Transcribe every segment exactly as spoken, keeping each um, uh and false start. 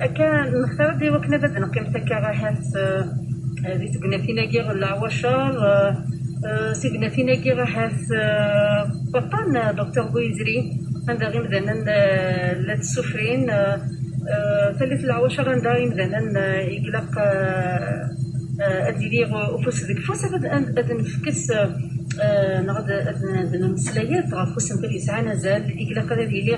كان نختار دي وكنا بد نقيم تكراهات ذي تقنا فينا كي العواشر سيقنا فينا كي راحت بطان دكتور بويزري عند غير مثلا لا تسفرين ثالث العواشر عند غير مثلا يقلق اديري وفوس ذيك فوس اذن فكس نغد اذن المسليات غفوس نقول يسعى نزال يقلق هذا ديالي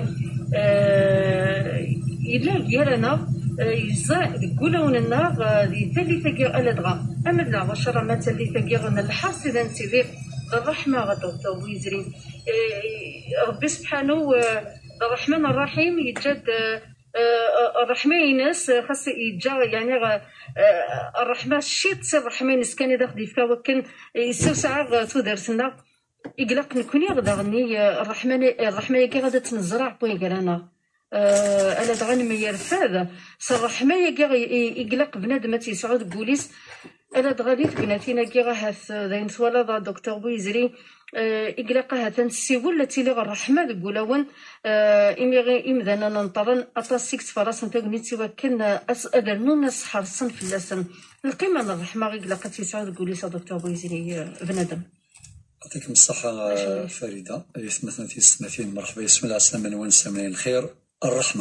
إلا ديالنا يجزا كولون النار دي ثالثة كير ألا دغا أما لا وشرا ما ثالثة كير الحاص إذا نسيدي الرحمة غدوتو ويزري ربي سبحانه الرحمن الرحيم يتجد الرحمة يناس خاص يتجا يعني الرحمة شيت سي الرحمة يناس كان يدخل يفكا وكان يسير ساعة تودرسنا يقلق نكوني غدا غني الرحمن الرحمة كي غادا تنزرع بوين كرانا أه ألا دغان ميار فاذا صراحة ما يقلق بنادم تيسعود بوليس ألا دغالي تقناتينا كي غاهث ذاين ثوالا ذا دكتور بويزري يقلق هذا السيول التي لغا الرحمة تقولون إمي إمذانا ننطرن أطاسيك تفراس نتا قنيتي وكن أدرنون ناس حرصن في اللسن القيمة الرحمة يقلق تيسعود بوليس دكتور بويزري بنادم. يعطيكم الصحة فريدة يسمثنا في السماثين مرحبا بسم الله السلام ونسمين الخير الرحمة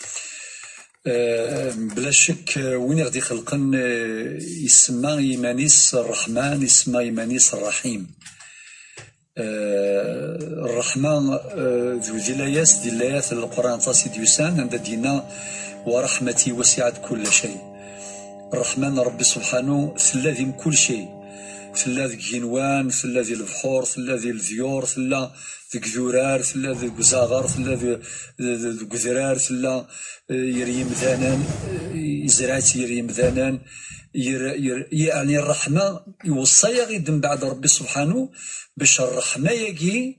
أه بلا شك وين غادي خلقن يسمى يمانيس الرحمن يسمى يمانيس الرحيم أه الرحمن أه ذو دلايات دلايات القرآن تاسي ديوسان عند دينا ورحمتي وسعت كل شيء الرحمن ربي سبحانه ثلاثي من كل شيء ثلا ذيك جنوان ثلا ذي البحور ثلا ذي الذيور ثلا ذيك ذرار ثلا ذيك زاغر ثلا ذيك ذرار ثلا يريم ذانان يزرعت يريم ذانان يعني الرحمة يوصي غيدم بعد ربي سبحانه باش الرحمة يجي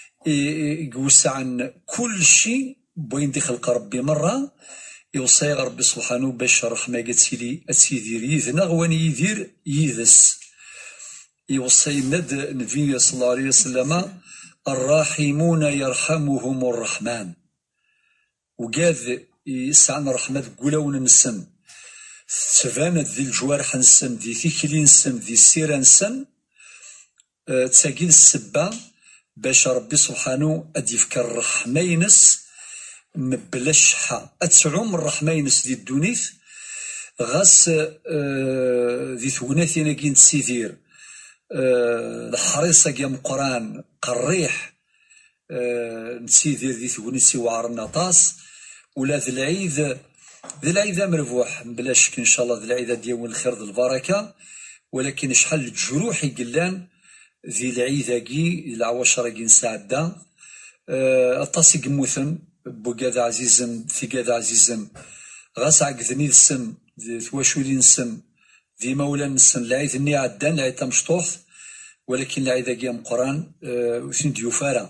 يوسع عن كل شيء بوين دي خلق ربي مرة يوصي ربي سبحانه باش الرحمة يجي تسيدير يذنا غوان يدير يذس يوصي ند النبي صلى الله عليه وسلم الراحمون يرحمهم الرحمن وقاذ يسعنا رحمة قولون نسن تفاند ذي الجوارح نسن ذي ثيكلي نسن ذي السيرة نسن أه تساقين السبة باش ربي سبحانه أديفك الرحمة ينس مبلشحة أتسعوم الرحمة ينس ذي الدونيث غاس أه ذي ثوناثينا كين تسيدير أه الحريصة قيام قران قريح أه نسيدير ذي ثونيسي وعرنا طاس ولا ذي العيد ذي العيد مربوح بلا شك ان شاء الله ذي العيد ديال الخير ذي البركة ولكن شحال الجروح يقلان ذي العيد كي العواشر كي نساعدا أه الطاسي قموثن بوكاذا عزيزم في كذا عزيزم غاس عقدني السم ثواشولي نسم ذي مولا نسن العيد اني عدان العيد مشطوح ولكن العيد قيام قران أه وثين ديوفارا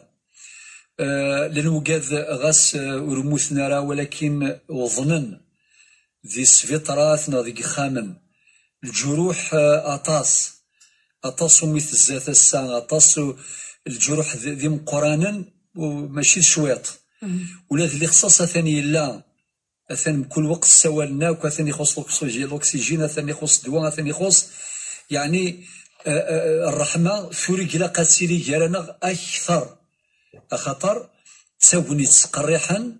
أه لانه قاذ غاس ورموثنا راه ولكن وظنن ذي سفيطراتنا ذي خامن الجروح أه اطاس اطاس مثل الزات الساعة اطاس الجروح ذي مقرانا وماشي شويط ولا ذي خصاصة ثانية لا أثن كل وقت سوالنا وكثني يخص الأكسجين أثن يخص الدواء أثن يخص يعني الرحمة ثوري لا قاتلي جارنا أكثر أخطر تساوني تسقريحا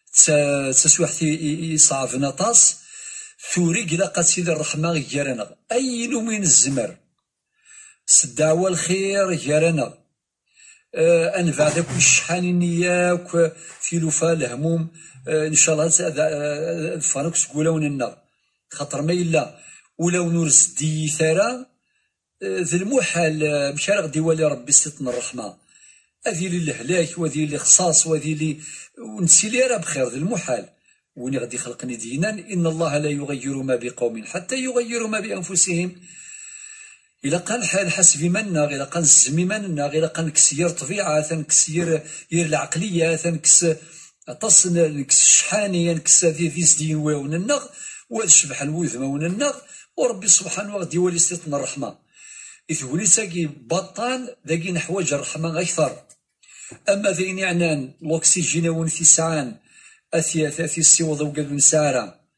تسوحتي يصعفنا طاس ثوري لا قاتلي الرحمة جارنا أي نومين الزمر الدعوة الخير جارنا أه أن بعد كل شحال نياك في لفا الهموم أه إن شاء الله فانوكس قولون النار خاطر ما إلا ولو نورز دي ثرى ذي المحال مشارق ديوالي ربي ستنا الرحمة هذه اللي الهلاك وهذه اللي خصاص وهذه اللي ونسي لي راه بخير ذي المحال وين غادي خلقني دينا إن الله لا يغير ما بقوم حتى يغيروا ما بأنفسهم إلا قال حال حسب منا غير قال الزمي منا غير قال كسير طبيعة ثنكسير ير العقلية ثنكس تصن كس شحانيا كس ذي ذي سدين وون النغ والشبح الوذمة ون النغ وربي سبحانه وغدي ولي ستنا الرحمة إذ ولي ساقي بطان ذاقي نحوج الرحمة أكثر أما ذين يعنان الأكسجين ون في سعان أثيا ثاثي السيوض وقلب مسارة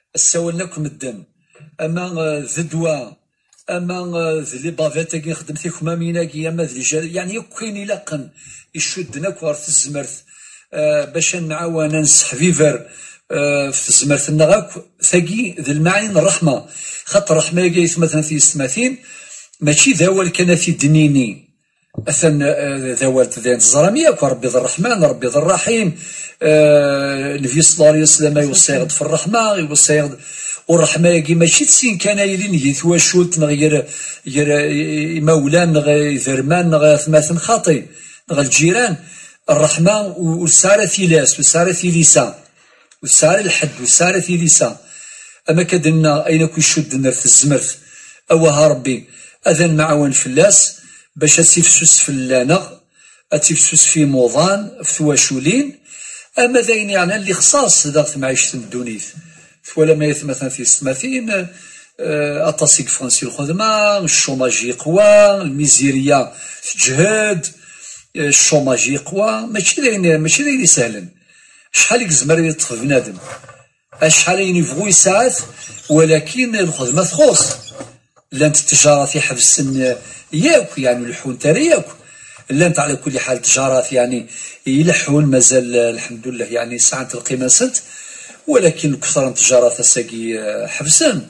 السوالناكم الدم اما ذدوا اما ذلي بافيتا كي خدمتي خمامينا كي اما ذلي يعني كاين يلقن يشدنا كوار في الزمرت آه باش نعاون نسحفيفر آه في الزمرت نغاك ثقي ذي المعاني الرحمه خاطر الرحمه كي مثلا في السماثين ماشي ذاول كان في دنيني اثن ذاولت ذات الزراميه ربي ذا الرحمن ربي ذا الرحيم آه النبي صلى الله عليه وسلم يوصيغد في الرحمه يوصيغد والرحمه كي ماشي تسين كان يلين يثواشولت نغير ير مولان نغ ذرمان نغ ثماثن خاطي نغ الجيران الرحمه والساره ثلاث والساره ثليسا والساره الحد والساره ثليسا اما كدنا اين كيشد في الزمرت اوها ربي اذن معاون فلاس باش تسفسس في اللانغ تسفسس في موضان في ثواشولين اما ذاين يعني اللي خصاص ذات معيشه الدنيث ولا ما مثلا في السماثين اطاسيك فرنسي الخدمه الشوماج يقوى الميزيريا تجهد الشوماج يقوى ماشي داين ماشي داين سهلا شحال يزمر يطفى بنادم شحال يبغوا يساعد ولكن الخدمه تخص لانت التجاره في حبس ياك يعني الحون ترى ياك لانت على كل حال تجارات يعني يلحون مازال الحمد لله يعني ساعه القيمه سنت ولكن كثر التجارات الساقي حبسن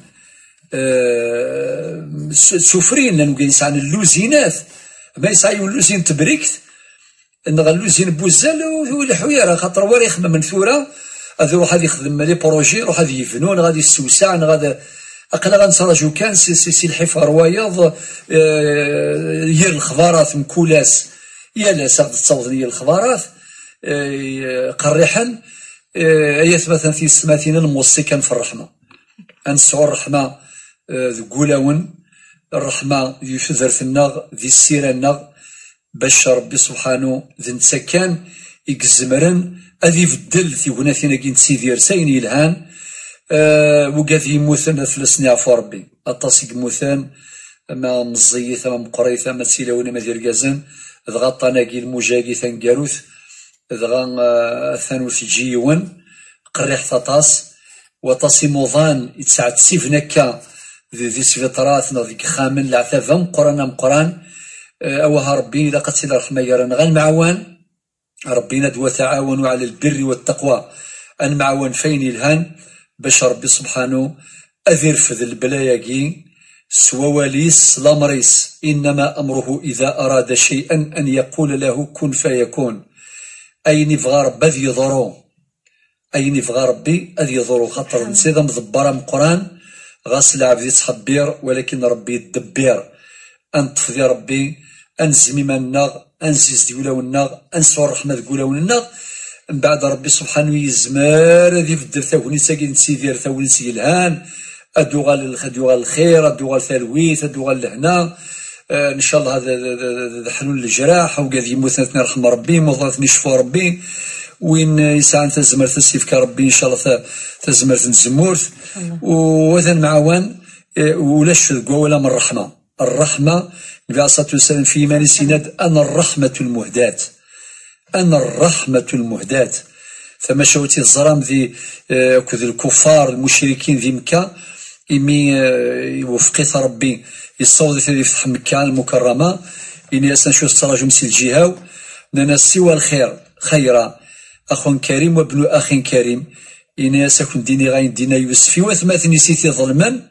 أه سفرين لانه كاين عن اللوزينات ما يسعيو اللوزين تبريكت ان اللوزين بوزال والحويره خاطر ورا يخدم من ثوره هذا يروح هذا يخدم لي بروجي يروح هذا يفنون غادي السوسع غادا اقل غنصراجو كان سي سي, سي الحفا روايض أه هي الخبارات مكولاس يا لا ساعد تصوت هي الخبارات أه قريحا ايات مثلا في السماثين الموصي كان في الرحمه انسعوا الرحمه ذكولاون الرحمه يفذر في النغ ذي السيره النغ باش ربي سبحانه ذي نتسكن يكزمرن اذي يبدل في بناتنا كي نسيدير ساين يلهان أه وكاذي يموثن ثلاث عفو ربي اطاسيك موثان ما مزيث ما مقريثه ما تسيلاون ما دير كازن ضغطنا كي المجاكي ثنكاروث دغا ثانوث جيون قريح ثطاس وطاسي موضان يتسعد سيفنكا ذي سفيطرات نضيك خامن العثافة مقرانا مقران اوها ربي اذا قتل رحمة يرانا غا المعوان ربينا دوا تعاونوا على البر والتقوى المعوان فين الهان باش ربي سبحانه اذر فذ البلاياكي سواليس لامريس انما امره اذا اراد شيئا ان يقول له كن فيكون أين يبغى ربي ذي يضرو أين يبغى ربي ذي يضرو خاطر نسيدا مضبرة من قران غاسل عبد يتحبير ولكن ربي يدبير أنطف ذي ربي أنزمي من النغ أنزيز ديولا والنغ أنسو الرحمة ذكولا والنغ من بعد ربي سبحانه يزمار ذي بدل ثاوني ساكن سيدير ثاوني سيلهان أدو غال الخير أدو غال ثالويث أدو غال لهنا آه ان شاء الله هذا حلول الجراح وقاعد يموت ثنا رحم ربي موظفني شفا ربي وين يسعى تزمر تسيفك ربي ان شاء الله تزمر تنزمورث وهذا المعاون آه ولا الشذق ولا من الرحمه الرحمه النبي عليه الصلاه والسلام في ايمان السناد انا الرحمه المهداه انا الرحمه المهداه فما شوتي الظلام ذي آه كذ الكفار المشركين ذي مكه إمي آه يوفقيت ربي يصوت في فتح مكة المكرمة إني أسنشو الصلاة مسي الجهاو لنا سوى الخير خيرا أخ كريم وابن أخ كريم إني أسكن ديني غاين دينا يوسفي وثماثني سيتي ظلما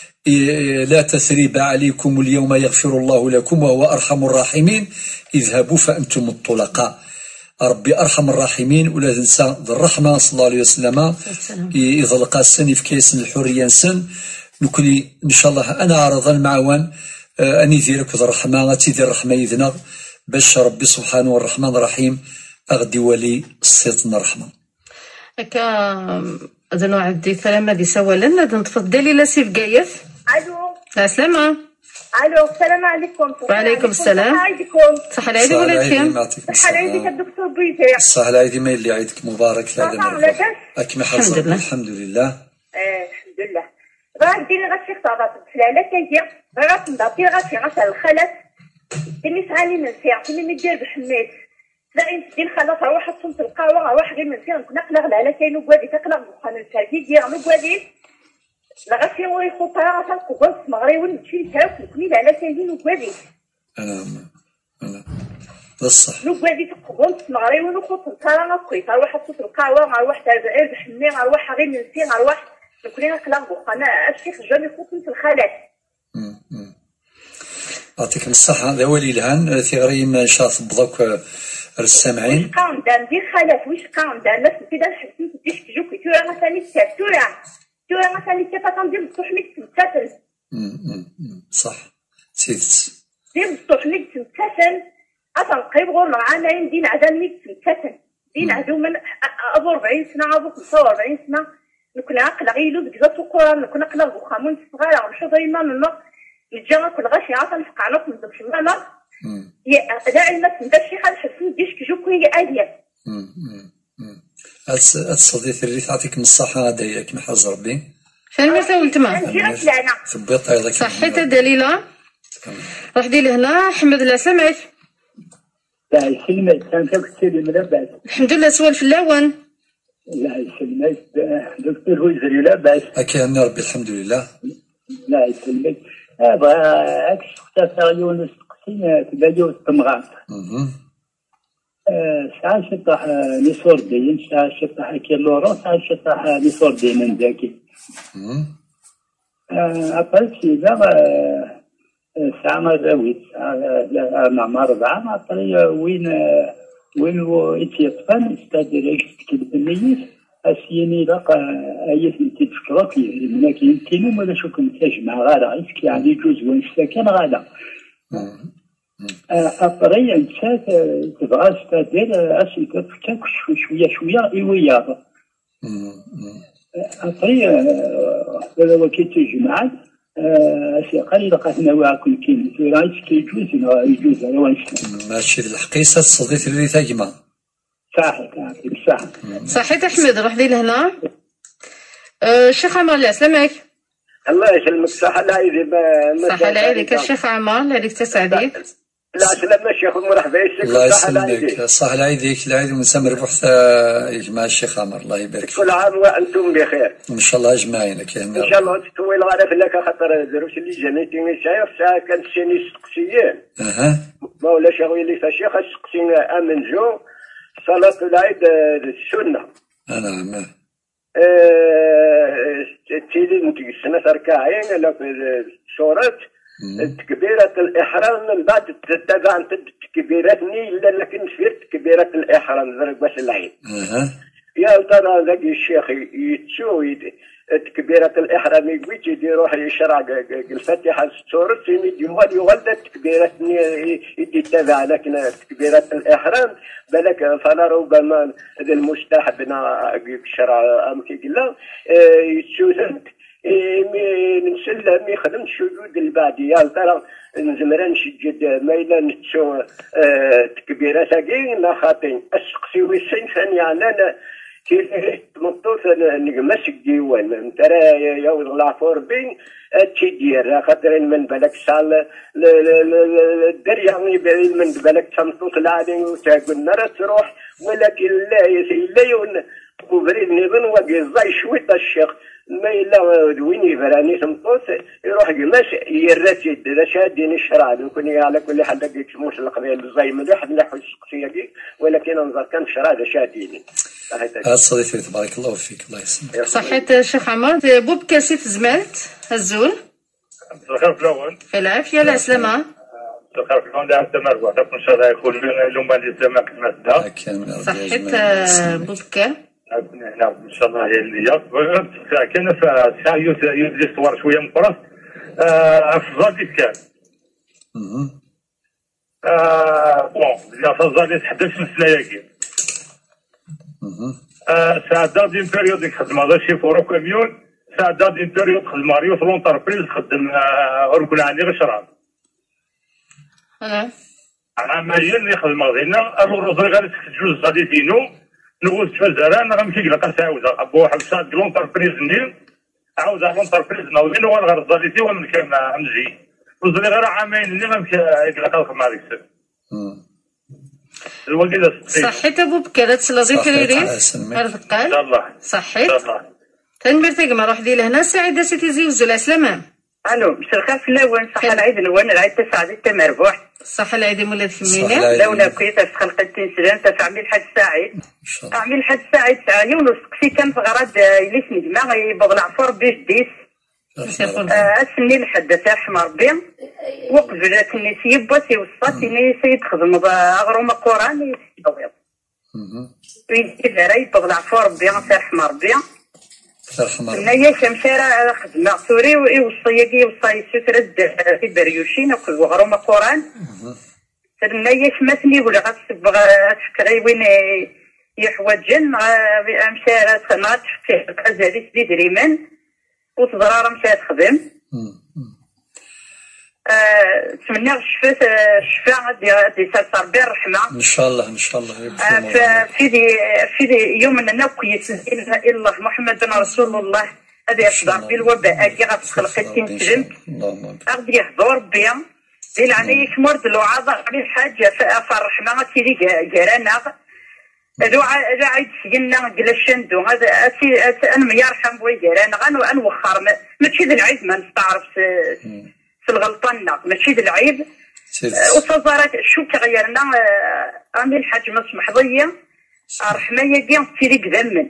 لا تثريب عليكم اليوم يغفر الله لكم وهو أرحم الراحمين اذهبوا فأنتم الطلقاء ربي أرحم الراحمين ولا تنسى ذي الرحمة صلى الله عليه وسلم إذا لقى السن في كيس الحرية سن نكلي ان شاء الله انا عرض المعاون آه اني ديرك ذا الرحمه غاتي دير الرحمه يذنغ باش ربي سبحانه الرحمن الرحيم اغدي ولي الصيتنا الرحمه هكا هذا نوع عندي كلام دي سوا لنا تفضلي لا سي بقايف الو السلامه الو السلام عليكم وعليكم السلام صحه عيدكم صحه العيد وليدكم صحه العيد الدكتور بيتي صحه العيد ما اللي عيدك مبارك لا لا اكمل حظك الحمد لله اه الحمد لله غاديري غاتشي خطابات بحلاله كيجي غاتنضاطي غاتشي غاسال الخلات ديني سعاني من سيع فيني مدير بحميت تلاقي ندير خلاص روح تصوم في القهوه روح غير من سيع نكون نقلق على كاين وكوادي تقلق بخان التاكيد ديال نكوادي لا غاشي هو يخوطها غا تنقبل تمغري ونمشي نتهاوك نكمل على سايدين وكوادي انا انا بصح نكوادي تقبل تمغري ونخوط نتارا نقوي تروح تصوت القهوه نروح تاع بحمي نروح غير نسي نروح نكوني نقلق بوخ انا الشيخ جاني خوت في الخالات. يعطيك الصحة. هذا ولي الهان ثغري شاط بضوك السامعين. واش قام دام دير خالات واش قام دام الناس كذا نحسن تديش تجوكي تورا مثلا تاع تورا تورا مثلا كيف تندير بصح ليك تمتثل. صح سيدت. دير بصح ليك تمتثل أتنقيب غور معانا دين عدم ليك تمتثل دين عدو من أبو أربعين سنة أبو خمسة وأربعين سنة نكون عاقل غيلو بكذا القرآن نكون عاقل بخامون صغار ونشوف دايما من الجامعة كل غاشي عاطل فقع نص من دمش الماما يا داعي ما تندش شي حاجة حسن ديش كجو كوي عادية. هاد الصديق اللي تعطيك من الصحة هذا ياك محرز ربي. فين ما سولت معاه؟ ثبت طايلك. صحيت دليلة. راح دير لهنا أحمد لا سمعك. لا يسلمك كان كتير من لاباس. الحمد لله سوال في اللون. لا يسلمك دكتور ويزري لاباس. أكيد ربي الحمد لله. لا يسلمك هذا عكس اختار يونس قسيم تبادو الطمغات. ساعة شطح نصور دين ساعة شطح كيلورو ساعة شطح نصور دين من ذاكي. أبرز سيدا ساعة مراويت مع ربعة مع طريقة وين وين هو يتيطفن استادر يكتب النيس أسيني لقى آيات من تتفكرك منك يمكنهم ولا شو كنت تجمع غالا يسكي يعني جزء ونستكن غالا أطري أنسات تبغى استادر أسي تفكك شوية شوية إيويا أطري ولا كي تجمع أسي قليل قاتنا واكل كين في رايس كي يجوز يجوز على وانس ماشي الحقيقة الصديق اللي تاجمع صحيح صح صحيت أحمد روح دي لهنا. الشيخ عمر الله يسلمك. الله يسلمك. صح العيدي صح العيدي الشيخ عمر العيدك تسعديك. لا سلام الشيخ مرحبا يسلمك. الله يسلمك صح العيدي العيد ونسمر بحث مع الشيخ عمر الله يبارك فيك. كل عام وأنتم بخير. إن شاء الله أجمعين. إن شاء الله تطول غرف لك خاطر دروس اللي جانيتي من شايف ساعة كان سيني سقسيين. أها. مولا شغوي اللي فشيخ سقسينا أمن جو صلاة العيد السنة. نعم. تيلي نتقسنا ركعين على سورة تكبيرة الإحرام من بعد تتبع أنت تكبيرتني إلا لكن في تكبيرة الإحرام ذرك بس العيد. أها. يا ترى ذاك الشيخ يتسو تكبيرة الإحرام يقويت يروح يشرع الفاتحة سورة يغل يغل تكبيرة يتبع لكن تكبيرة الإحرام بالك فلا ربما المستحب شرع أمكي قلا يتسوزنت نسلم يخدم السجود البعدي يا ترى نزمران شجد ما إلا نتسو تكبيرة ثقيل لا خاطين أسقسي ويسين ثاني أنا كي مطوط نجمس الديوان ترى يوم العفور بين تيدير خاطر من بالك سال الدريا من من بالك تمطوط العادي وتاكل نار تروح ولكن لا لا يون كوفري نيفن وقي زاي شوية الشيخ ما إلا وين يفراني تمطوط يروح جماس يرتي رشادين الشرع يكون على كل حد دقيق موس القبيل زي مليح نحو الشخصية ولكن انظر كان شرع رشادين. صديقي تبارك الله فيك الله يسلمك. صحيت الشيخ عمر بوب كاسي في زمالت هزول. الخير في الأول. في العافية لا سلامة. الخير في الأول لا سلامة وحدك إن شاء الله يكون لهم اللي سلامة كلمة. صحيت بوب كا. نعم إن شاء الله هي اللي كان في ساعة يدري صور شوية مفرط. أفضل كان. بون يا فضل يتحدث من سلاياكي. ساعة دين بيريود يخدم هذا الشيء فورو كاميون ساعة دين بيريود خدم ماريو في لونتربريز خدم ركن عندي غير شراب. أنا. عمالين يخدم غادينا أبو روزي غادي تجوز غادي دينو نقول تفزران غادي كي لقى ساعة أبو واحد ساعة لونتربريز نيل عاوز لونتربريز ناويين وين غير زاديتي ومن كان نجي وزري غير عامين اللي ما مشى يلقى الخدمة هذيك صحيت ابو بكر تسلا ذكري ريس ان شاء الله صحيت تنمر تقما روح دي لهنا سعيدة سيتي زيوزو العسلامة. الو مساء الخير في الاول صح العيد نوان العيد تسعة دي مربوح صح العيد مولاد ثمينة لونا كويتا في خلق التنسلان تاع عميل الحاج سعيد عميل الحاج سعيد تاعني ونسقسي كان في غراد يليس نجمع يبغى العفور بيش ديس اسني الحدث يرحم ربي وقبل تنسي بوسي وسطاتي سيد خدم اغروم القران يبغي ويجي راي يبغى العفور ربي يرحم ربي نايا شمشارة خدمة سوري ويوصي يوصي سترد في بريوشين وغروم القران نايا شماتني ولا غتبغى تفكري وين يحوجن مشارة ما تفكر كازاليس دي دريمان وتضرار مشات تخدم نتمنى الشفاء الشفاء دي سال ربي الرحمه ان شاء الله ان شاء الله في دي في دي يوم النوكي الا الله محمد رسول الله هذا يصدر بالوباء كي غتخلق التنسلم غادي يحضر ربي دي العني يشمرد له عضا على حاجه في الرحمه تيلي جيرانا هذو عايد سجلنا جلاشن دو هذا أتي أنا يرحم بويجر أنا غنو أنوخر ماشي ذا العيب ما نستعرف في الغلطانة ماشي ذا العيب وتصارت شو تغيرنا أمي الحاج مسمح ضية رحمة يجي تيريك ذمن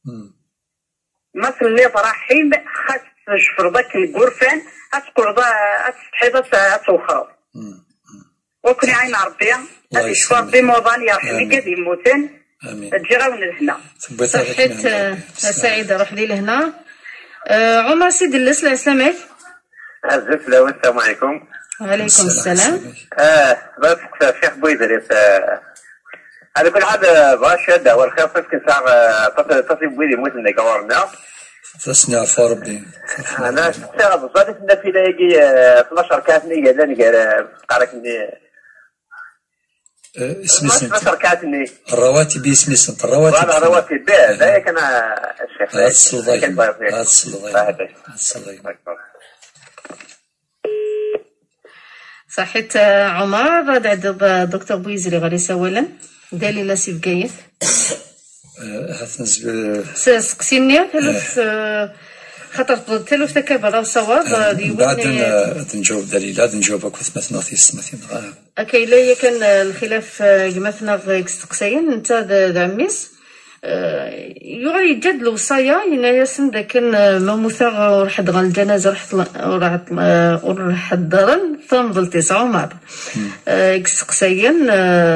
مثل اللي رحيم خاص شفر ذاك الغرفان أتقول ذا أتحيض أتوخر وكني عين ربي هذا شفر بموضان يرحمي قد يموتن تجراون لهنا صحيت سعيدة روح لي لهنا آه عمر سيدي اللسلة سلامك عزف لو السلام عليكم. وعليكم السلام. اه بس الشيخ بويدري على كل حال باشا والخير فسك ساعة تصل بويدي موت من قوارنا تسنع فربي انا شغل صادف ان في لاقي اثناشر كاتني قال لي قالك اني اسمي سنت كاتني الرواتب اسمي سنت الرواتب انا رواتب بيه ذاك انا الشيخ هذا الصلضيم هذا الصلضيم هذا الصلضيم صحيت عمر راد عند دكتور بويزري غادي يسولا دالي لا سيف كايف هاتنزب سقسيني ثلاث خاطر ثلاث تكابر راه صواب ديال بعد نجاوب دليل نجاوبك مثلا في السماثين اكي لا كان الخلاف مثلا استقساين انت عميس يغري يجد الوصايا ينايسن ذاك الموثق راح دغ الجنازه راح راح راح الدرن تنضل تسعة مار استقساين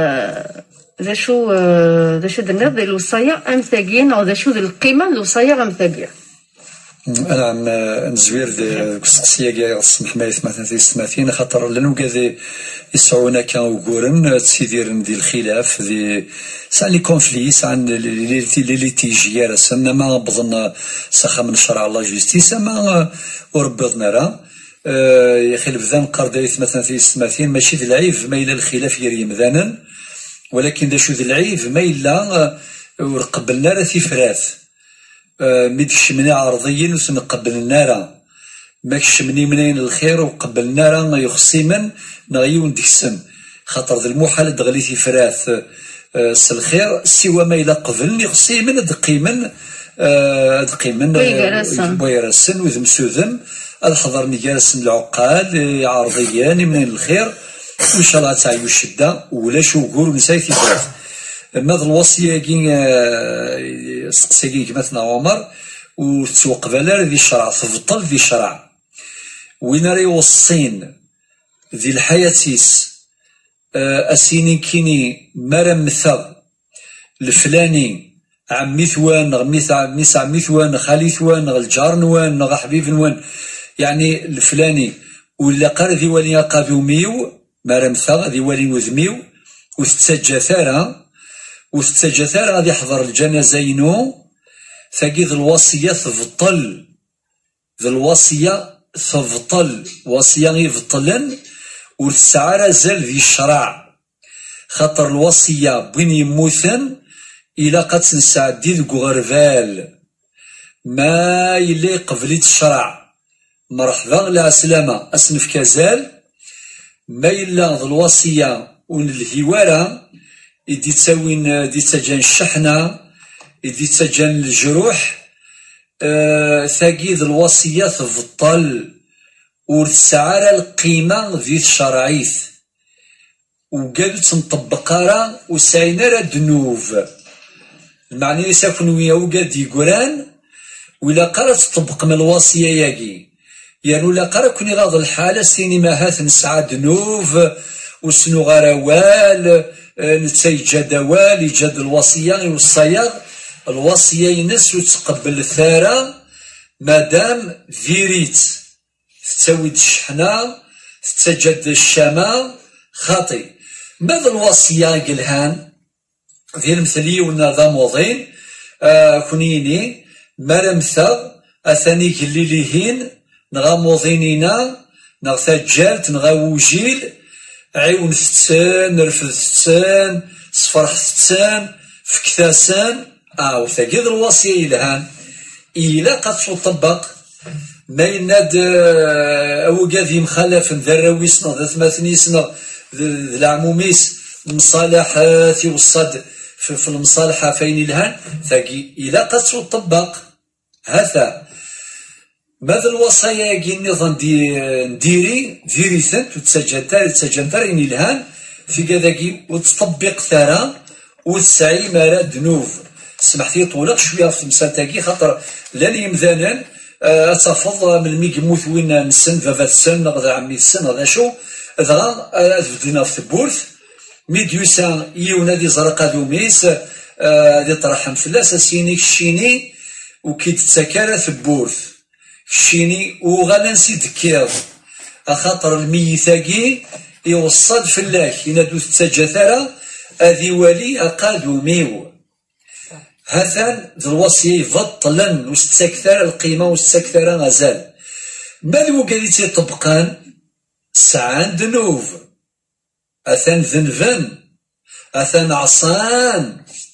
ذا شو ذا شو درنا ذا الوصايا امثاقين او ذا شو ذا القيمه الوصايا امثاقين انا عم نزوير السقسيه كاع السمح ما مثلا في السماثين خاطر لانه كذا يسعونا كانوا غورن تسيديرن ديال الخلاف دي سان لي كونفلي سان لي لي تيجي راسنا ما بظن سخا من شرع الله جوستيس ما وربضنا راه يا اخي البذان قردايت مثلا في السماثين ماشي ذي العيب ما الى الخلاف يري مذانا ولكن دا شو ذي العيب ما الا ورقبلنا راه في فراث ميدكش مني عرضيين وسنقبل النار ماكش مني منين الخير وقبل النار يخصي من نغيون ديك السم خاطر ذا المحال دغليتي فراث الخير سوى ما إلا قبل يخصي من دقي من دقي من بويرسن وذم سوذم الحضر نجالسن العقال عرضيان منين الخير ان شاء الله تعيو الشده ولا شو قول ونسايتي فراث ماذا الوصيه كي سقسيكي مثلا عمر وتسوق بلار ذي الشرع تفضل ذي الشرع وين راه يوصين ذي الحياتيس اسيني كيني مرم مثل الفلاني عمي ثوان غميث عميس عمي ثوان خالي ثوان الجار نوان نغ حبيب نوان يعني الفلاني ولا قال ذي ولي قابوميو مرم مثل ذي ولي وذميو وستسجى ثارا وستسجى ثارا غادي يحضر الجنازينو ثقي ذي الوصية تبطل ذي الوصية تبطل وصية يبطلن وتسعى زال ذي الشرع خاطر الوصية بين يموثن إلا قد نسعدي ذو غرفال ما يلي قبلت الشرع مرحبا لا سلامة أسنف كازال ما إلا ذي الوصية ونالهوارة إدي تساوين دي تسجن الشحنة إدي تسجن الجروح أه ثاقيد الوصية تبطل ورتسعى القيمة ذي الشرعيث وقالت نطبق راه وسعينا راه دنوف المعني يساكن ويا وقاد يقران ولا قرا تطبق من الوصية ياقي يعني ولا قرا كوني غاض الحالة سينما هاث نسعى دنوف وسنو غراوال نتسيجد وال يجد الوصية والصياغ الوصية ينس وتقبل الثارة مادام فيريت تسوي الشحنة تتجد الشمال خاطي ماذا الوصية قلهان ذي المثلية والنظام وضين آه كونيني مرمثا أثاني كلي ليهين نغا موضينينا نغا ثجالت نغا وجيل عيون ثتان رفض ثتان صفرح ثتان فكثاسان اه وثاقيد الوصية إلهان إلا قد تطبق ما يناد أو قاذي مخالف ذراويس نغ ثماثنيس نغ العموميس مصالحات يوصد في المصالحة فين الهان ثاقي إلا قد تطبق هذا ماذا الوصايا يجي النظام دي نديري ديري ثنت وتسجلتها تسجلتها إن الهان في كذاكي وتطبق ثرى وتسعي مرا دنوف سمحتي طولق شويه في مسالتاكي خاطر لان يمذانا اتفض من ميك موت وين نسن فافا السن غدا عمي السن هذا شو دغا بدينا في البورث ميديوسا يونا دي زرقا دوميس دي طرحم فلاس سيني الشيني وكي تتسكر في البورث الشيني وغالا نسيت كير خاطر الميثاقي يوصد فلاك ينادو تتجاثرا هذه ولي أقادوميو هذا الوصية يفضلن وستكثر القيمة وستكثر غزال ماذا قالت طبقان سعان دنوف أثان ذنفن أثان عصان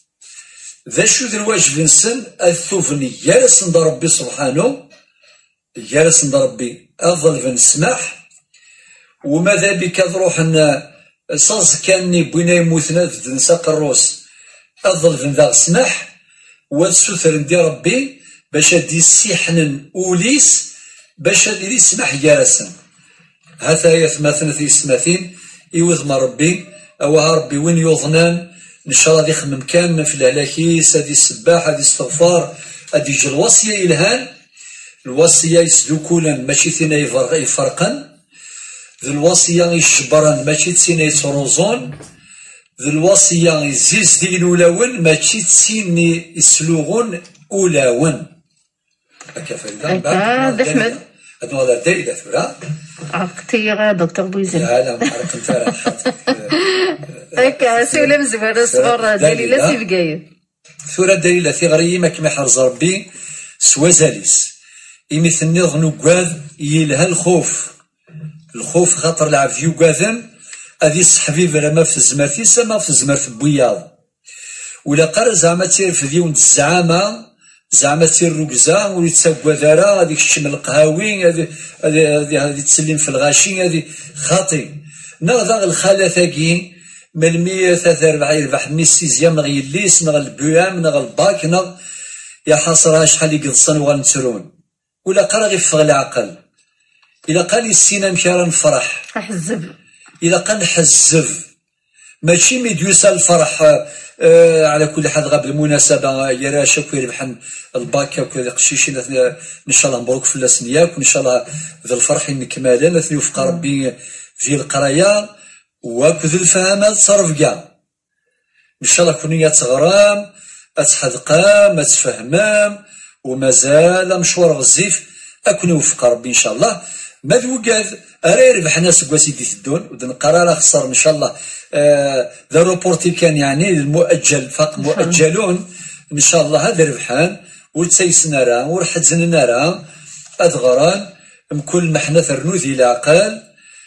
ذا شو ذي الواجب نسن الثوفني يالس ند ربي سبحانه يالس ند ربي أفضل فنسمح وماذا بك تروح أن صاص كاني بوينا يموتنا في نساق الروس أفضل فن ذا سمح والسوثر ندي ربي باش دي السيحن أوليس باش دي يسمح جالسا هذا هي ثماثنة ثماثين يوذ ما ربي أوها ربي وين يوظنان إن شاء الله دي خمم كان في الهلاكيس هذه السباح هذه استغفار هذه يجي الوصية إلهان الوصية يسلوكولا ماشي ثنا يفرقا ذي الوصية يشبرا ماشي تسينا يتروزون ذي الوصية يزيز دي الأولاون ماشي تسيني يسلوغون أولاون هكا فريدة هذا أحمد هذا هذا دايلة ثورة عرقتي دكتور بويزن لا لا محرق انت راه حاط هكا سولم زبر الصغر دليلة سي بقايد ثورة دليلة ثغري ما كما حرز ربي سوازاليس يمثلني ظنو قاذ يلها الخوف الخوف خاطر العفيو قاذن هذه الصحبيب راه ما في الزمرتي سما في الزمرت بوياض ولا قرا زعما تير في ديون الزعامة زعما تير ركزة ويتسوى ذرا هذيك الشمل القهاوي هذه هذه هذه تسلم في الغاشي هذه خاطي نغدا الخالة ثاقي من المية ثلاثة أربعة يربح ميسيزيام نغ يليس نغ البيام نغ الباك نغ يا حصرها شحال يقدصن وغنترون ولا قرا غير فغ العقل إلا قال السينا مكارا نفرح أحزب إلا قال نحزب ماشي ميديوسا الفرح آه على كل حال غاب المناسبة يرى شكو يربحن الباكا وكذا قشيشين إن شاء الله مبروك في اللسنياك وإن شاء الله ذا الفرح نكمالا نثني وفق ربي في القراية وكذا الفهامات صرف كاع إن شاء الله كونية تغرام أتحدقام أتفهمام ومازال مشوار غزيف أكون وفق ربي إن شاء الله ماذا وقاد أرى يربح ناس قواسي دي الدون ودن قرار خسر إن شاء الله ذا آه روبورتي كان يعني المؤجل فقط مؤجلون إن شاء الله هذا ربحان وتسيسنا راه ورحزنا راه أذغران مكل محنة ثرنوذي العقال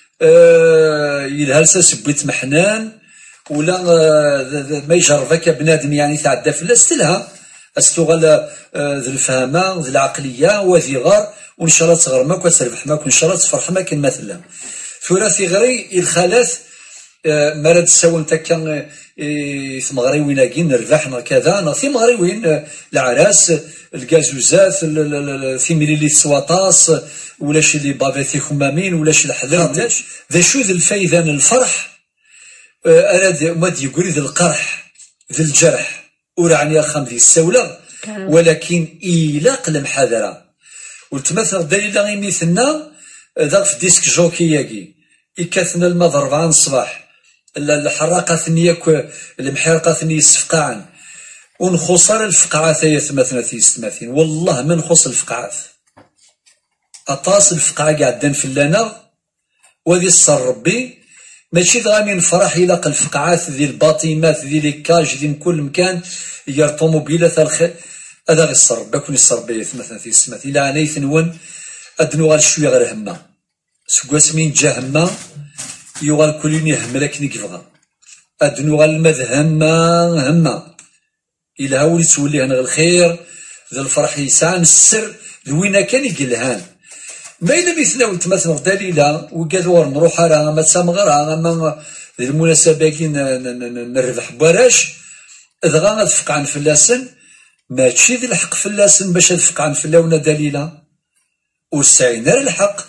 آه يلهالسا سبيت محنان ولا آه ما يجربك بنادم يعني تعدى في الاستلها استغل ذي الفهمة ذي العقلية وذي غار وإن شاء الله تغرمك وتربح ماك وإن شاء الله تفرح ماك المثل ثلاثي غري الخلاث مراد الساون تكا في مغريوين كي نربح كذا في مغريوين العراس الكازوزات في مليلي سواطاس ولاش اللي بافيتي خمامين ولاش الحذر ولاش ذا شو ذا الفايدة الفرح أراد ماد يقول ذا القرح ذا الجرح ورعني الخام ذي السولة ولكن إيلاق المحاذرة والتمثل دليل غير مثلنا ذا في ديسك جوكي ياكي إكاثنا الماء ربعة الصباح الحراقة ثنية المحرقة ثنية السفقاعن ونخسر الفقاعات هي ثمثنا في ستماثين والله ما نخص الفقاعات أطاس الفقاعة قاعدين في اللنا وذي الصر ربي ماشي غامي نفرح يلاق الفقاعات ذي الباطيمات ذي ليكاج ذي من كل مكان يا طوموبيلات الخير هذا غير الصر ربي كون الصر ربي ثمثنا في ستماثين إلا عناي ثنون أدنو غال شوية غير هما سكواس مين جا هما يوغال كلين يهم لك نكفغا أدنو غال المذ هما هما إلا هاولي تولي هنا الخير ذا الفرح يسعان السر ذوينا كان يقلهان ما إلا مثلا ولتمثل دليلا وقادور نروح راه ما تسامغرا ما المناسبة كي نربح بوراش إذا غنفق عن فلاسن ماشي ذي الحق فلاسن باش تفق عن فلاونا دليلا وسعينا الحق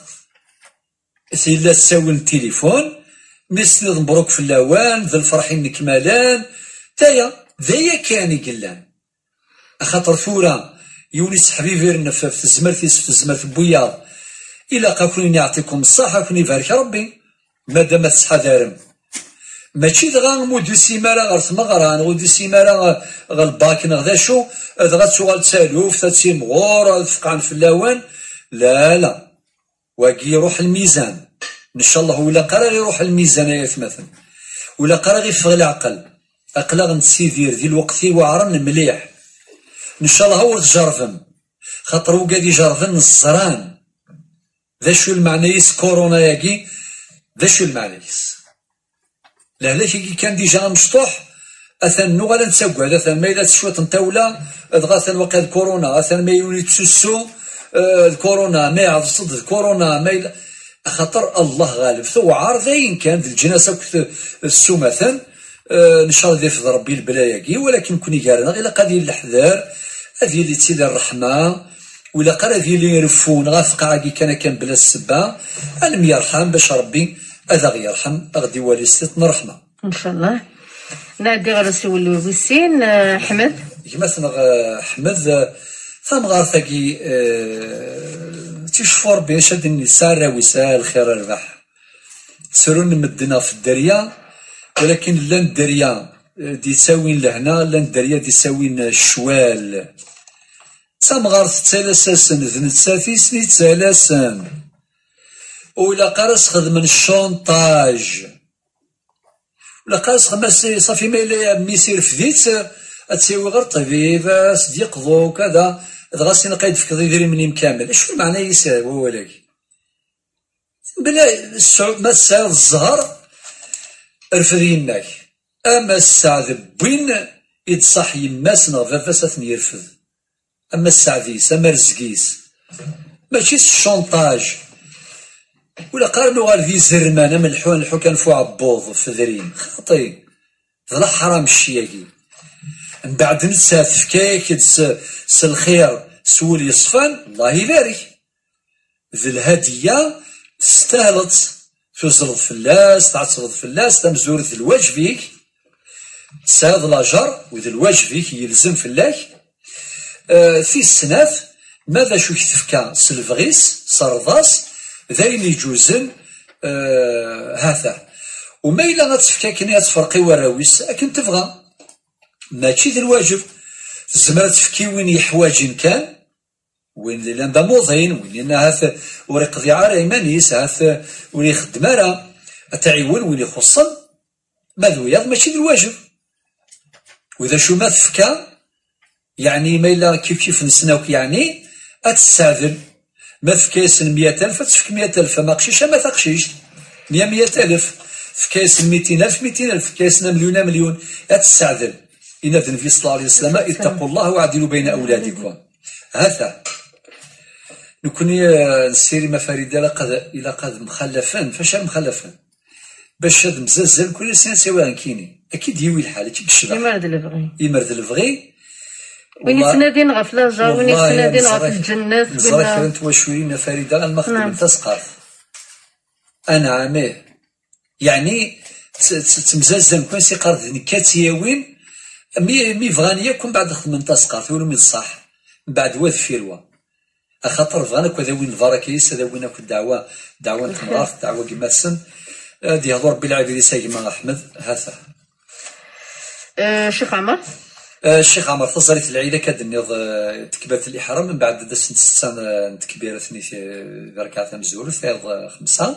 سيلا تساوي التليفون مسند مبروك في اللوان ذا الفرحين نكمالان تايا ذايا كان يقلان خاطر ثورة يونس حبيبي في الزمرت في الزمرت بوياض إلا قاكوني يعطيكم الصحة كوني بارك ربي مادام الصحة دارم ماشي دغا مود سيمارا غير ثمغرا نغود سيمارا غير الباكن غدا شو دغا تسوغال تسالوف تاتسي مغور تفقعن في اللوان لا لا واقي يروح الميزان ان شاء الله ولا قرا يروح الميزان يا مثلا ولا قرا يفغ العقل اقلا نسيدير ذي الوقت واعرن مليح ان شاء الله هو تجرفن خاطر هو قاعد يجرفن الزران ذا شو المعنيس كورونا ياكي ذا شو المعنيس لهلاش كي كان ديجا مشطوح اثن نوغالا نتسوى اثن ما الا تشوت نتاولا ادغا وقت كورونا اثن ما يولي تسسو الكورونا ما يعرف صد الكورونا ما خاطر الله غالب ثو عارضين كان الجناسه السو مثلا ان شاء الله يفضل ربي البلاياكي ولكن كوني قالنا غير قادي الاحذار هذه اللي تسيد الرحمه ولا قال هذه اللي يرفون غافقا كي كان كان بلا السبه علم يرحم باش ربي هذا غيرحم غدي والي ستنا رحمه ان شاء الله. نادي غير سولو بسين احمد مثلا احمد ثم غارثاكي أه تشفور باش هاد النساء راويسا الخير الربح سرون مدنا في الدريا ولكن لا الدريا دي ساوين لهنا لا الدريا دي ساوين الشوال ثم غارث تسالسن ذن تساتي سني تسالسن ولا قارس خدم الشونطاج ولا قارس خمس صافي ما ميسير فديت تساوي غير طبيب صديق ضو كذا غاسي نقيد في كذا يدير مني كامل شو المعنى يساوي هو لك بلا السعود ما السعد الزهر رفدينك اما السعد بوين يتصح يماس نغفافاس اثني يرفد اما السعديس اما رزقيس ماشي الشونطاج ولا قارنو غير ذي زرمان اما الحوان الحكام فو عبوض في ذرين خطي ظلا حرام الشياكي من بعد نسات فكاك س الخير سول يصفان الله يبارك ذي الهدية استهلت تزرد فلاس تعتصرد فلاس تمزور ذي الواجب فيك ساد لاجر وذي الواجب فيك يلزم فلاك آه في السناف ماذا شو كتفكا سلفغيس صرضاس ذاين يجوزن آه هذا وما إلا غتفكا كني تفرقي وراويس أكن تفغى ماشي ذي الواجب زمرت تفكي وين يحواجين كان وين اللي عندها موظين وين هاث وريق ذي عار ايمانيس هاث وين يخدم راه تعيون وين يخصن ماذا ياض ماشي ذي الواجب واذا شو ما تفكا يعني ما الا كيف كيف نسناوك يعني اتستاذن ما تفكايسن مية ألف تفك مية ألف ما قشيش ما تقشيش مية مية ألف فكايسن ميتين ألف ميتين ألف فكايسن مليون مليون اتستاذن إن النبي صلى الله عليه وسلم اتقوا الله واعدلوا بين أولادكم هذا نكوني نسيري مفاريد إلى قد إلى قد مخلفان فاش مخلفان باش هاد مزازل كل سنه سواء كيني اكيد يوي الحال تيك الشبع يمرد البغي يمرد البغي وين يسنادين غا فلاجا وين يسنادين غا في الجنات نزرك انت وشوينا فريده المخدم نعم. تسقط انا عامه يعني تمزازن كون سي قرض كاتياوين مي مي فغانيه كون بعد خدمه تسقط ولا مي صح بعد واد فيروا اخاطر فغانك هذا وين الفراكيس هذا وين الدعوه دعوه تمراف دعوه كيما السن هادي هضور بالعبيد سايما احمد هذا أه شيخ عمر أه الشيخ عمر تصريت العيله كدنيض تكبيره الاحرام من بعد دست سنه تكبيره ثني بركعه مزور ثالث خمسه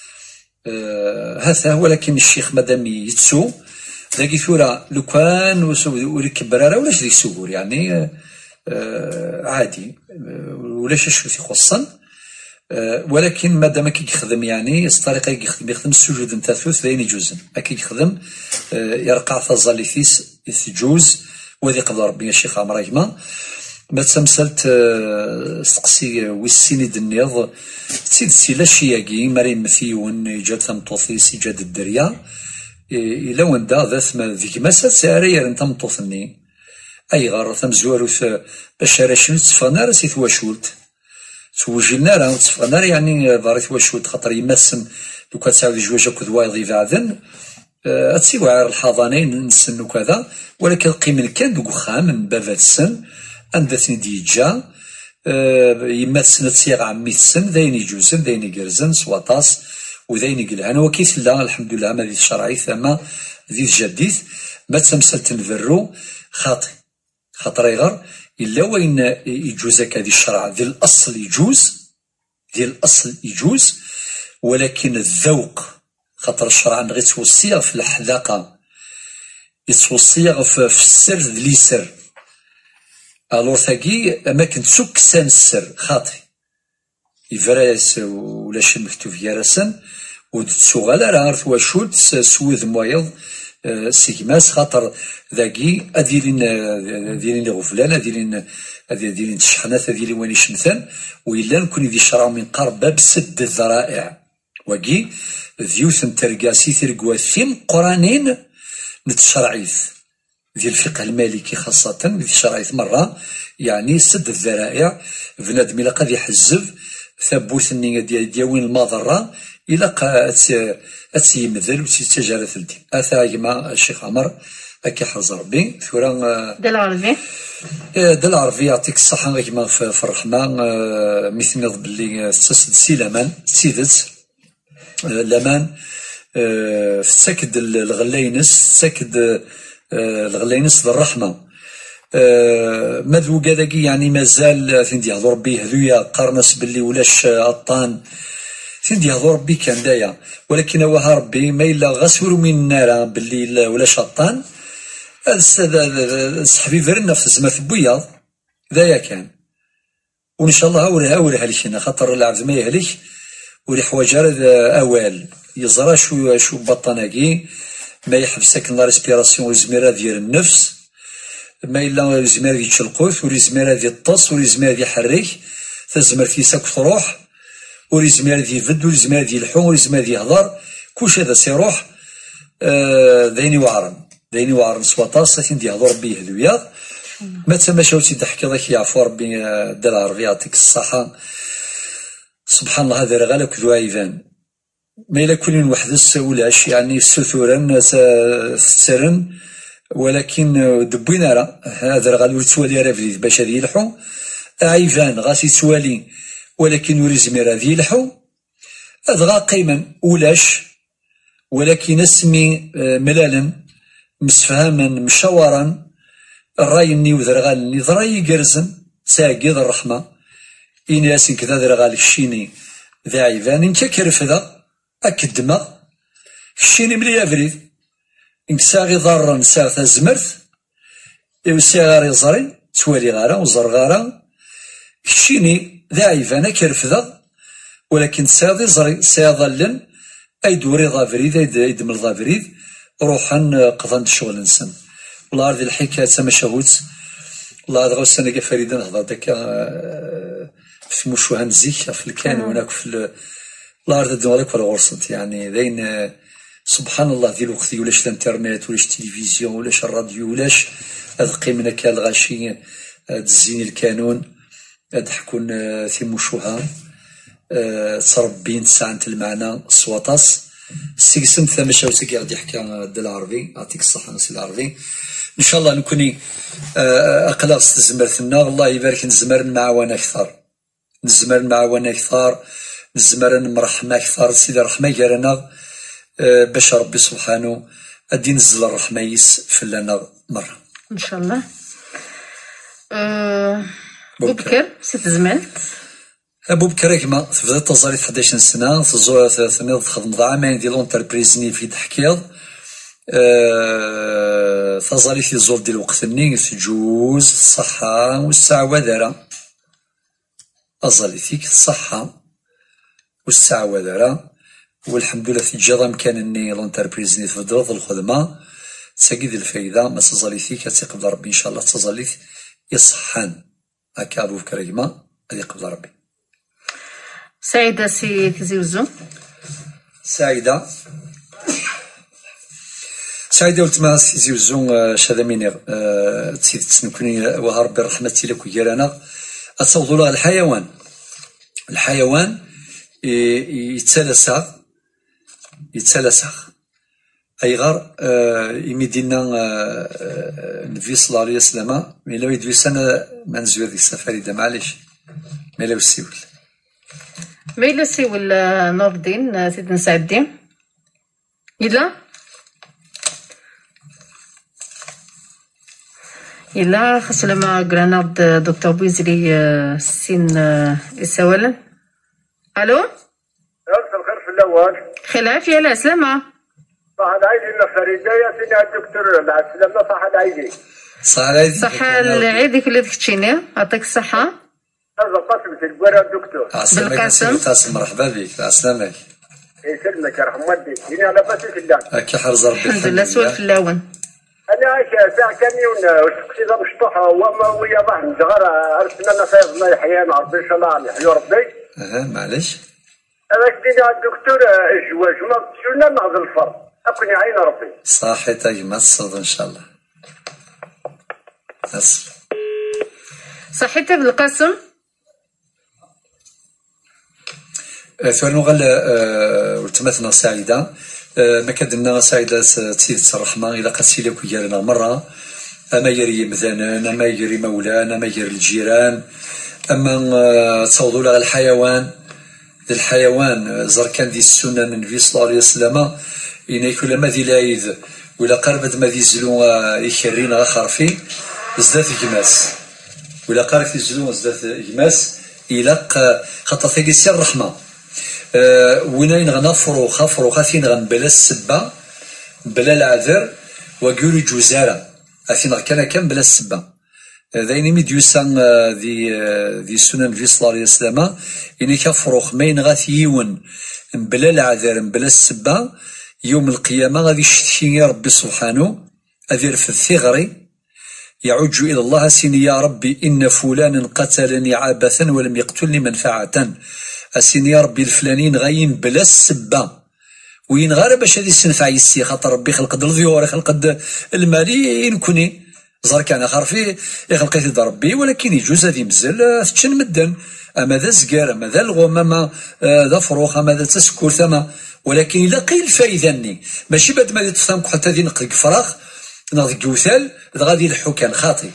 أه هذا ولكن الشيخ مادام يتسو ذاكي ثورة لو كان ولي كبراره ولاش ديك السوور يعني أه عادي ولاش شو يخصن أه ولكن مادام كي يخدم يعني الطريقه يخدم يخدم السجود نتاع ثلث ذين يجوز كي يخدم أه يرقع فازاليثيس يجوز وذي قبل ربي الشيخ عمر يما ما تمثلت أه سقسي ويسيني النيض تسيد سيلا شياكي مريم مثيون يجاد ثمطوثيس يجاد الدريا إلا وندا ذات ما ذيك مسات سارية انت مطوثني أي غار ثم زواروث باش راشين تفغنا راسي ثواشولت توجلنا راه تفغنا يعني ضاري ثواشولت خاطر يمسن لو كان تعاود جواج كذ وايض بعدن أتسي واعر الحضانين نسن وكذا ولكن القيمة كان دوك خام من بابات السن عند ثني ديجا يمسن تصيغ عمي السن ذاين يجوزن ذاين يقرزن سواطاس وذين يقلعن وكيس لا الحمد لله ما ذي الشرعي ثم ذي الجديد ما تمثلت نفرو خاطي خاطر يغر إلا وين يجوز هذه الشرع ذي الأصل يجوز ذي الأصل يجوز ولكن الذوق خاطر الشرع غير توصيغ في الحلاقة يتوصيغ في السر ذي سر الور ثاقي ما كنت سكسان السر خاطي يفراس ولا شي مكتوب يارسن وتسوغالا راه غير تواشوت سوذ مويض سيكماس خاطر ذاكي اديرين اديرين غفلان اديرين اديرين الشحنات اديرين وين يشمثان وإلا نكون ذي شرع من قرب باب سد الذرائع وكي ذيوث نترقاسي ثرقواثيم قرانين نتشرعيث ذي الفقه المالكي خاصة ذي شرعيث مرة يعني سد الذرائع بنادم إلا قد يحزب ثبوت النية دياوين المضرة إلا قا أتسيمذل وتتجارة ثلتي أثا يما الشيخ عمر أكي حرز ربي ثورا دا العربي دا العربي يعطيك الصحة غيما في الرحمة مثل نض بلي تسد سي لامان سيدت لامان في تساكد الغلاينس تساكد الغلاينس ذا الرحمة ماذو كذاكي يعني مازال فين يهضر ربي هذويا قرنس باللي ولاش أطان فين يهضر ربي كان دايا ولكن هو ربي ما إلا غسول من النار باللي ولاش أطان صحبي فرنا في الزمات بوياض دايا كان وإن شاء الله أوريها أوريها لينا خاطر العبد ما يهلك ولي حواجر أوال يزرى شو شو بطناكي ما يحبسك لا ريسبيراسيون والزميرة ديال النفس ما إلا الزمير ديال الشلقوث والزمير ديال الطص والزمير ديال الحريك تزمر فيساك تروح والزمير ديال الفد والزمير ديال الحوم والزمير ديال الهضر كلشي هذا سيروح آه دايني وعرن دايني وعرن سواطاس ثين ديال هضر ربي هذويا ما تسماش ولتي تحكي ضيك يعفو ربي دا العربي يعطيك الصحة سبحان الله هذا راه غالك ذو عيفان ما إلا كل وحدس ولاش يعني ستورا سترن ولكن دبينا راه هذا غادي يتوالي راه في باش هذه يلحو عيفان غاسي يتوالي ولكن يوري زمير هذه يلحو هذا غا قيما ولاش ولكن اسمي ملالا مسفهما مشاورا الراي ني وذر غالني ذراي يقرزن ساقي ذا الرحمة إن ياسين كذا ذر غالي الشيني ذا عيفان انت كرف ذا أكدما الشيني ملي يفريد إنك ساغي ضارا ساغ تزمرت إو ساغي زري توالي غارا وزر غارا الشيني ذا عيفان كرف ذا ولكن ساغي زري ساغلن أي دوري ضافريد أي دمل ضافريد روحا قضان الشغل نسن والله هذه الحكاية تما شهوت والله هذا غوصنا كا فريدا نهضر داكا في مشوها نزيك في الكان هناك في والله هذا الدوالك ولا غرصت يعني ذين سبحان الله ذي الوقت ولاش الانترنت ولاش التلفزيون ولاش الراديو ولاش هاد قيمنا كالغاشي تزين الكانون هاد حكون ثيموشوها تربين تسعة المعنى سواطاس سيكسم ثمشة وسكي غادي يحكي د العربي يعطيك الصحة نسي العربي ان شاء الله نكوني اقلا استزمرتنا الله يبارك نزمر معاونا اكثر نزمر معاونا اكثر نزمر مرحمة اكثر سيدي الرحمة جارنا باش ربي سبحانه ادي نزل الرحمة يس فلنا مرة ان شاء الله. أه بوبكر سيت زملت ابو بكر كما تبدا تزاريت حداش سنه تزور ثمانية تخدم عامين ديال لونتربريزني في تحكيض أه تزاريت يزور ديال الوقت ني تجوز الصحه والسعوده ازاليتيك الصحه والسعوده والحمد لله في جرى مكانني لونتربريزني في دروط الخدمه تساقي الفايده ما تزاليتيك تقبل ربي ان شاء الله تزاليت يصحان هكا ابو بكر كما غادي يقبل ربي. سعيدة سي تزيوزو سعيدة سعيدة ولتما سي زيوزو شاداميني تسيد تسنكوني وهربي رحمتي لك ويارانا اتصوضوا لها الحيوان الحيوان يتسلسغ يتسلسغ اي غار يمدينا النبي صلى الله عليه وسلم مي لو يدوي سنه ما نزوي هذيك السفاري دا معليش مي لو السيول ما إلا سيول نور الدين سيدنا سعد الدين إلا إلا خاص لما غراناد دكتور بويزري سين يساولا. ألو مساء الخير في الأول. خير عافية لا سلامة. صح العيدي لنا فريدة يا سيدي الدكتور مع السلامة. صح العيدي. صح العيدي. صح العيدي كل ذيك تشيني يعطيك الصحة. هذا قاسم تلقى الدكتور. بالقاسم. قاسم مرحبا بك عسلامك. يسلمك يا رحم والديك. هنا على باسك الله. كي حرز ربي. الحمد لله سوال في اللون. أنا عايش ساعة كاميون وسقسي ذا مشطوحة وما ويا ضحن صغار أرسلنا نصايب ما يحيانا ربي إن شاء الله يحيي ربي. أها معليش. هذاك دينا الدكتور الجواج ما تسولنا ناخذ الفرق. أكون يعين ربي. صحيح ما تصد إن شاء الله. بس. صحيت بالقاسم. ثواني غل ولتمثنا سعيدة ما كدنا سعيدة تسيد الرحمة إلى قتيلة كيالنا مرة أما يري مثلا أما يري مولانا أما يري الجيران أما تصوضوا لها الحيوان الحيوان زر كان دي السنة النبي صلى الله عليه وسلم إن يكون ما ذي العيد ولا قربت ما ذي زلو يكرين آخر فيه زدات جماس ولا قربت يزلو زدات جماس إلى خاطر ثقيسي الرحمة أه وين غنى فروخه فروخه فين غن بلا السبه بلا العذر وقولوا جوزاره اثين كان كان بلا السبه ذاين ميديوسان ذي ذي سنن النبي صلى الله عليه وسلم اني كفروخ ما ينغاث يون بلا العذر بلا السبه يوم القيامه غادي يشتكي ربي سبحانه اذير في الثغري يعج الى الله سيني يا ربي ان فلانا قتلني عبثا ولم يقتلني منفعه أسيني يا ربي الفلانين غاين بلا السبة وين غير باش هادي السنفع يسي خاطر ربي خلق الضيور خلق المالي نكوني زار كان اخر فيه يخلق يد ربي ولكن يجوز هادي مزال تشن مدن اما ذا زكار اما ذا الغوم اما ذا فروخ اما ذا تسكور ثما ولكن الا قيل فايداني ماشي بعد ما تفهمك حتى ذي نقلق فراغ ناض جوثال غادي يلحو كان خاطي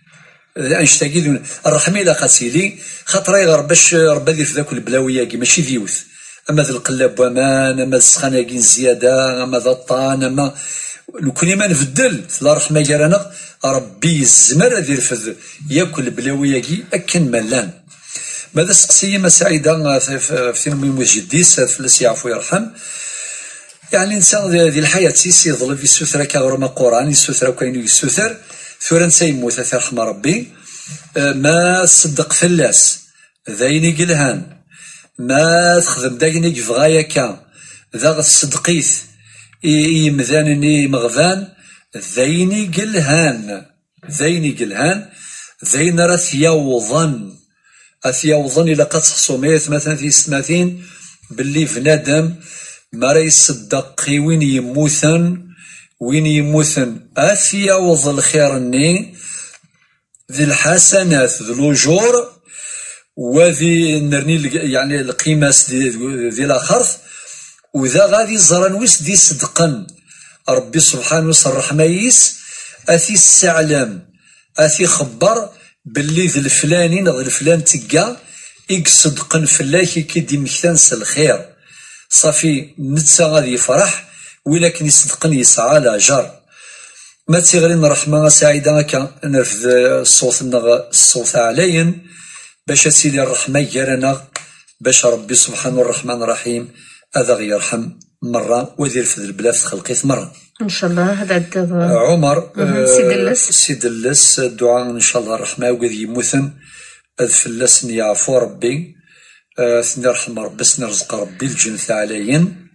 انشتاقي الرحمه الى قاسيلي خاطر يغرب باش ربي يدير في ذاك البلاويه كي ماشي ديوث اما ذا القلاب وامان اما السخاناكين زياده اما ذا الطان اما نكوني ما نبدل الله الرحمه جارانا ربي الزمر يدير في ياكل البلاويه كي اكن ملان ماذا سقسيه ما سعيده في فيلم جديس فلس يعفو يرحم يعني انسان ذي الحياه سيسي يظل في السثره كغرما قران السثره كاين السثر ثورا سيموت ثار رحمة ربي ما صدق فلاس ذايني قلهان ما تخدم دايني في غاية كان ذا صدقيث يمذانني مغفان ذايني قلهان ذايني قلهان ذاين راه يوظن اثيوظن الى قد خصوميت مثلا في سماثين باللي فنادم ما راه يصدق وين يموثن وين يموثن اثيا وظ الخيرني ذي الحسنات ذي الأجور وذي نرني يعني القيماس ذي الآخرث وذا غادي زران ويس دي صدقا ربي سبحانه الرحمة يس أثي السعلم أثي خبر باللي ذي الفلانين ذي الفلان تقا إيك صدقا فلاكي كي دي مكتنس الخير صافي نتسا غادي يفرح ولكن يصدقن يسعى لاجر ما تيغرين رحمة سعيدة كان نرفد الصوت الصوت عليا باش سيدي الرحمة يرانا باش ربي سبحانه الرحمن الرحيم هذا غيرحم مرة وذير في البلاد خلقيت مرة ان شاء الله. هذا عمر سيد اللس سيد اللس الدعاء ان شاء الله الرحمة وقد يموثن اذ فلاس يعفو ربي ثني رحم ربي سنرزق ربي الجنة عليين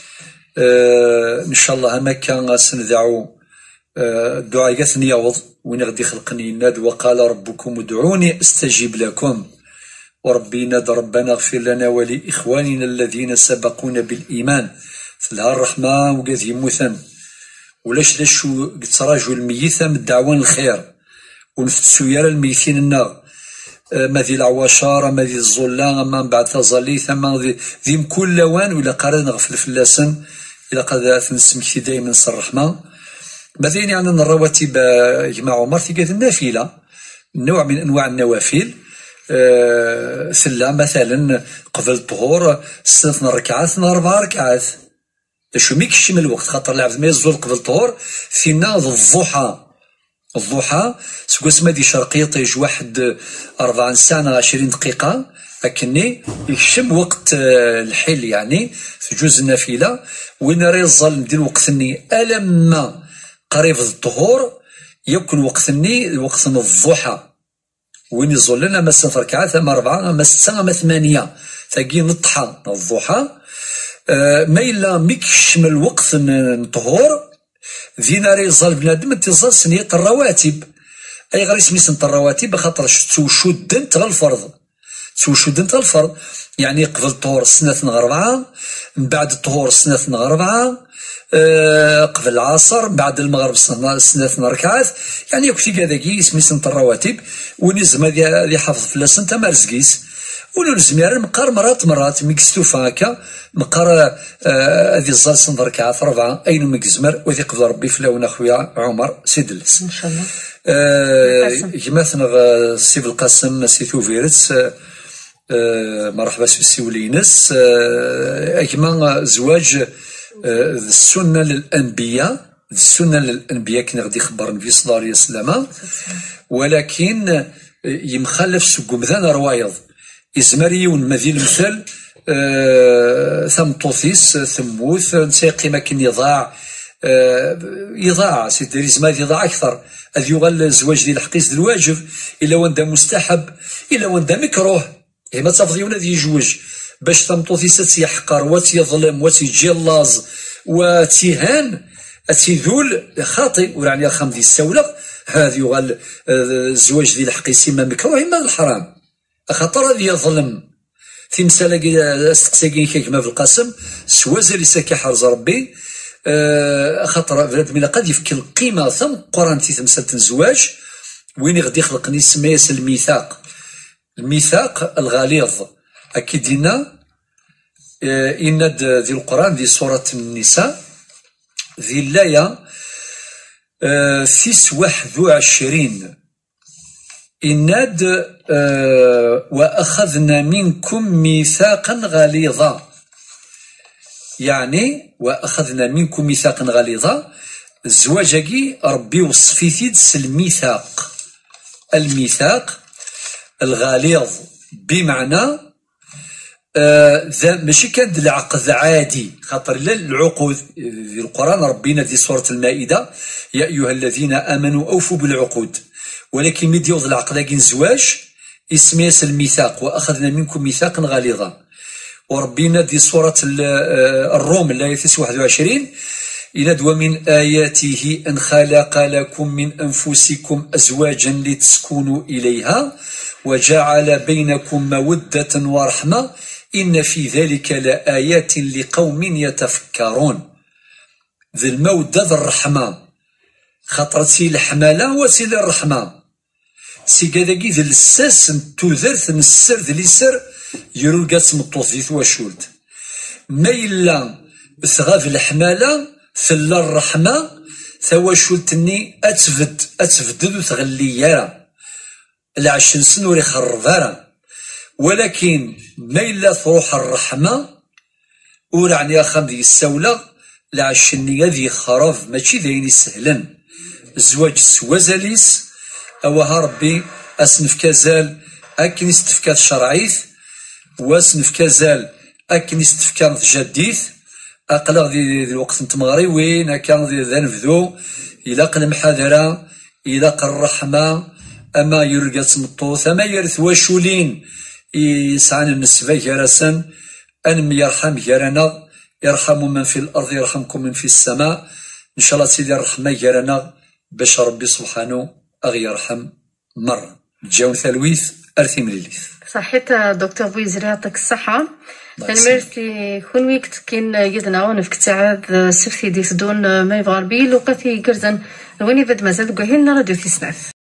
ان شاء الله ما كان سندعو الدعاء يثني يوض وين غدي خلقني يناد وقال ربكم ادعوني استجيب لكم وربي ناد ربنا اغفر لنا ولإخواننا الذين سبقونا بالإيمان فلها الرحمة وقد يموثن ولاش لاش تراجو الميتة من الدعوان الخير ونفتسو يرى الميتين النار ما ذي العواشار ما ذي الظلام ما من بعد تظليث ما ذي ذي كل لوان ولا قارن غفل فلاسن إلا قد نسمك دائما نصر الرحمة مثلا يعني الرواتب جماعة عمر في قد النافلة نوع من أنواع النوافل أه سلا مثلا قبل الطهور ستة ركعات أربع ركعات شو ميكش من الوقت خاطر العبد ما يزول قبل الطهور فينا الضحى الضحى سكو اسمها دي شرقية طيج واحد أربعين ساعة عشرين دقيقة أكني يكشم وقت الحل يعني في جزء النافلة وين راه يظل ندير وقتني ألما قريب الظهور يكون وقتني وقت الضحى وين يظل لنا ما ست ركعات أما أربعة أما ستة أما ثمانية تاقي نضحى الضحى أه ما إلا ميكش من الوقت الطهور ذينا راه يظل بنادم تظل سنية الرواتب أي غير اسمي سنة الرواتب خاطر توشدنت غير الفرض توشدنت غير الفرض يعني قبل الطهور سنة أربعة من بعد الطهور سنة أربعة أه قبل العصر بعد المغرب سنة ركعات يعني يكفي كذاكي اسمي سنة الرواتب ونزم هذه حافظ في سنة ما رزقيس ونلزم مقار مرات مرات ميكستوفا هكا مقار هذه الزال سنة ركعات ربعة أين مكزمر وذي قبل ربي فلاونا أخويا عمر سيدلس إن شاء الله. أه كما سيف القاسم سيثو فيرتس أه مرحبا سي ولينس أه كما زواج السنة للأنبياء السنة للأنبياء كنا غادي خبر النبي صلى الله عليه وسلم ولكن يمخلف سقوم ذا روايض إزماري ونمذي المثل آه ثم طوثيس ثموث نسيقي ما كان يضاع آه يضاع سيدي إزماري يضاع أكثر أذ يغل الزواج ديال الحقيس ديال الواجب إلا واندا مستحب إلا واندا مكروه إيه ما تفضيون ذي يجوج باش ثمطوثيس تيحقر وتيظلم وتيجلاز وتيهان تيذول خاطئ ورعني الخام ديال السولة هذا يغال الزواج ديال الحقيسي ما مكروه إما الحرام خاطر هذا يظلم في مسألة استقساقين كما في القاسم سوازا لساكي حرز ربي خاطر بلاد من قد يفك القيمة ثم قران في مسألة الزواج وين غادي يخلقني سميس الميثاق الميثاق الغليظ أكيد دينا إند ذي القرآن ذي سورة النساء ذي اللاية ثيس واحد وعشرين إند وأخذنا منكم ميثاقا غليظا يعني وأخذنا منكم ميثاقا غليظا الزواجي ربي وصفي ثيدس الميثاق الميثاق الغليظ بمعنى ذا آه ماشي كان العقد عادي خاطر لا العقود في القرآن ربنا في سورة المائدة يا أيها الذين آمنوا أوفوا بالعقود ولكن مدي يوض العقد كين زواج اسمه الميثاق وأخذنا منكم ميثاقا غليظا وربنا في سورة الروم الآية واحد وعشرين إلى ومن آياته أن خلق لكم من أنفسكم أزواجا لتسكنوا إليها وجعل بينكم مودة ورحمة إن في ذلك لآيات لقوم يتفكرون. ذي المودة ذي الرحمة خاطرت سي الحمالة وسي الرحمة سي كذاكي ذي الساس توذرت نسر ذي ليسر يرولقات سمطوط ذي ثواشولت ما إلا ثغاف الحمالة ثلا الرحمة ثواشولتني أتفد أتفدد وتغلي يارا العشن سنوري خربارا ولكن ما إلا تروح الرحمة ورعني أخام ذي السولة العشنية ذي خرف ماشي ذيني سهلا الزواج سوازاليس أوها ربي أسنف كازال أكن استفكار شرعيث واسنف كازال أكن استفكار جديث أقلق ذي الوقت نتمغري وين أكان ذي ذا نفذو إلا المحاذرة إلا الرحمة أما يرقى مطوث أما يرث واشولين يسعان النسبة يرسن أنم يرحم يرنا يرحم من في الأرض يرحمكم من في السماء إن شاء الله سيدي الرحمة يرنا باش ربي سبحانه أغي يرحم مرة جاون ثلويث أرثي مليليث صحيت دكتور بويزري يعطيك الصحة. الميرسي خون ويكت كين يدنا ونفك تعاد سفتي دي سدون ما يبغى ربي لوقتي قرزن وين يبد مازال قهين راديو تسناف.